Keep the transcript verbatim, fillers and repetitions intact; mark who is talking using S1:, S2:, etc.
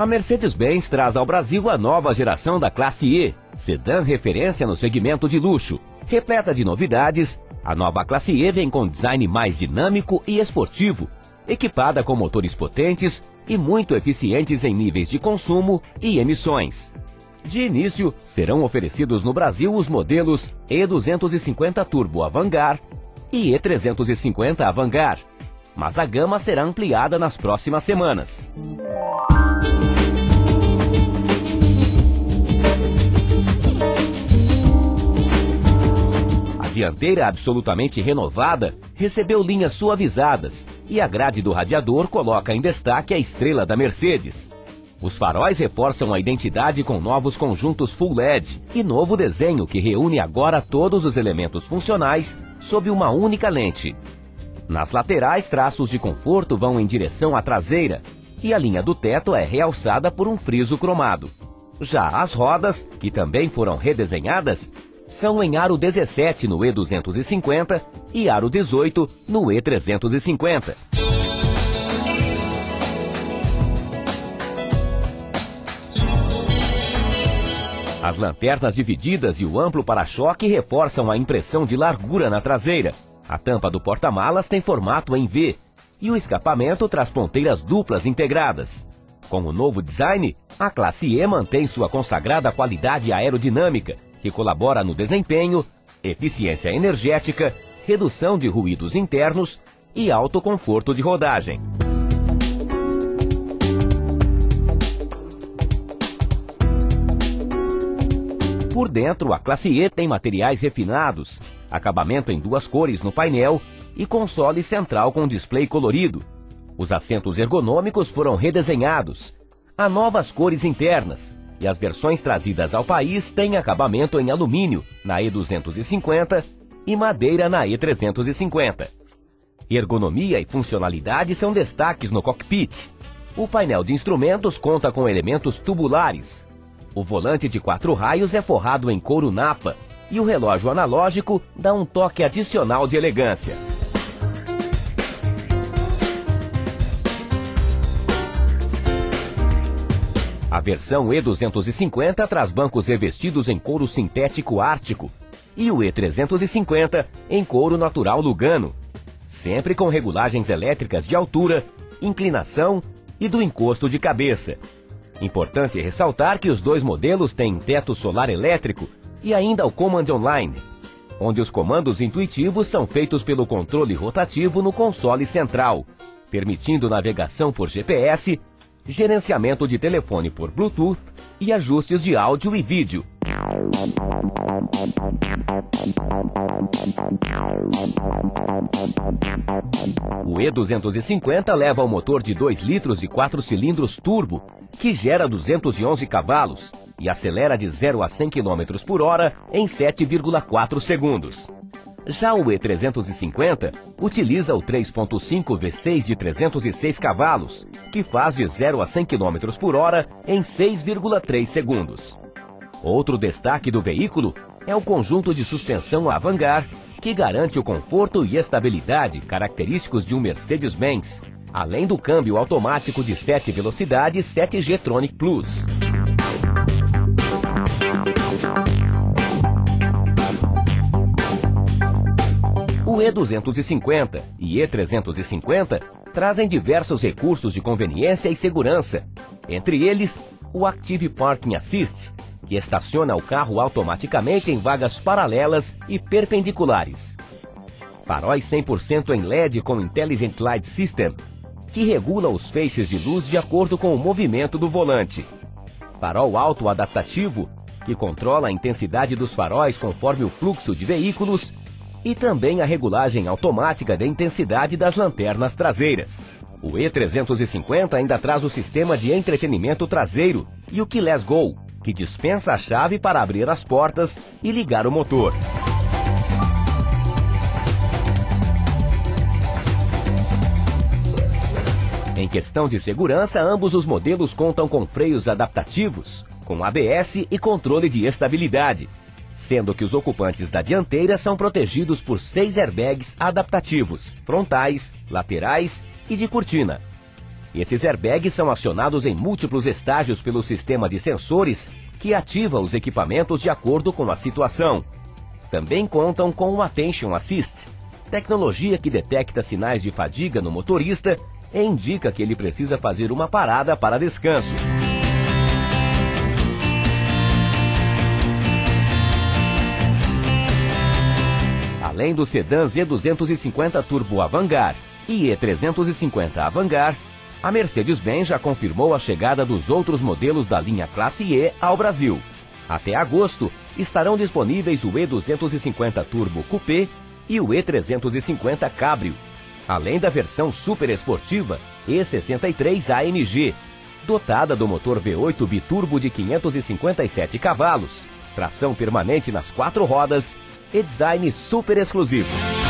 S1: A Mercedes-Benz traz ao Brasil a nova geração da classe E, sedã referência no segmento de luxo. Repleta de novidades, a nova classe E vem com design mais dinâmico e esportivo, equipada com motores potentes e muito eficientes em níveis de consumo e emissões. De início, serão oferecidos no Brasil os modelos E duzentos e cinquenta Turbo Avantgarde e E trezentos e cinquenta Avantgarde, mas a gama será ampliada nas próximas semanas. A dianteira absolutamente renovada recebeu linhas suavizadas e a grade do radiador coloca em destaque a estrela da Mercedes. Os faróis reforçam a identidade com novos conjuntos Full L E D e novo desenho que reúne agora todos os elementos funcionais sob uma única lente. Nas laterais, traços de conforto vão em direção à traseira e a linha do teto é realçada por um friso cromado. Já as rodas, que também foram redesenhadas, são em aro dezessete no E duzentos e cinquenta e aro dezoito no E trezentos e cinquenta. As lanternas divididas e o amplo para-choque reforçam a impressão de largura na traseira. A tampa do porta-malas tem formato em V e o escapamento traz ponteiras duplas integradas. Com o novo design, a classe E mantém sua consagrada qualidade aerodinâmica, que colabora no desempenho, eficiência energética, redução de ruídos internos e alto conforto de rodagem. Por dentro, a classe E tem materiais refinados, acabamento em duas cores no painel e console central com display colorido. Os assentos ergonômicos foram redesenhados. Há novas cores internas e as versões trazidas ao país têm acabamento em alumínio na E duzentos e cinquenta e madeira na E trezentos e cinquenta. Ergonomia e funcionalidade são destaques no cockpit. O painel de instrumentos conta com elementos tubulares. O volante de quatro raios é forrado em couro napa e o relógio analógico dá um toque adicional de elegância. A versão E duzentos e cinquenta traz bancos revestidos em couro sintético ártico e o E trezentos e cinquenta em couro natural Lugano, sempre com regulagens elétricas de altura, inclinação e do encosto de cabeça. Importante ressaltar que os dois modelos têm teto solar elétrico e ainda o Command Online, onde os comandos intuitivos são feitos pelo controle rotativo no console central, permitindo navegação por G P S, gerenciamento de telefone por Bluetooth e ajustes de áudio e vídeo. O E duzentos e cinquenta leva o motor de dois litros e quatro cilindros turbo, que gera duzentos e onze cavalos e acelera de zero a cem quilômetros por hora em sete vírgula quatro segundos. Já o E trezentos e cinquenta utiliza o três ponto cinco V seis de trezentos e seis cavalos, que faz de zero a cem quilômetros por hora em seis vírgula três segundos. Outro destaque do veículo é o conjunto de suspensão Avantgarde, que garante o conforto e estabilidade característicos de um Mercedes-Benz, além do câmbio automático de sete velocidades sete G Tronic Plus. O E duzentos e cinquenta e E trezentos e cinquenta trazem diversos recursos de conveniência e segurança, entre eles o Active Parking Assist, que estaciona o carro automaticamente em vagas paralelas e perpendiculares. Faróis cem por cento em L E D com Intelligent Light System, que regula os feixes de luz de acordo com o movimento do volante. Farol alto adaptativo, que controla a intensidade dos faróis conforme o fluxo de veículos, e também a regulagem automática da intensidade das lanternas traseiras. O E trezentos e cinquenta ainda traz o sistema de entretenimento traseiro e o Keyless Go, que dispensa a chave para abrir as portas e ligar o motor. Em questão de segurança, ambos os modelos contam com freios adaptativos, com A B S e controle de estabilidade, sendo que os ocupantes da dianteira são protegidos por seis airbags adaptativos, frontais, laterais e de cortina. Esses airbags são acionados em múltiplos estágios pelo sistema de sensores que ativa os equipamentos de acordo com a situação. Também contam com o Attention Assist, tecnologia que detecta sinais de fadiga no motorista e indica que ele precisa fazer uma parada para descanso. Além do sedã Z duzentos e cinquenta Turbo Avantgarde e E trezentos e cinquenta Avantgarde, a Mercedes-Benz já confirmou a chegada dos outros modelos da linha Classe E ao Brasil. Até agosto, estarão disponíveis o E duzentos e cinquenta Turbo Coupé e o E trezentos e cinquenta Cabrio, além da versão super esportiva E sessenta e três A M G, dotada do motor V oito biturbo de quinhentos e cinquenta e sete cavalos, tração permanente nas quatro rodas e design super exclusivo.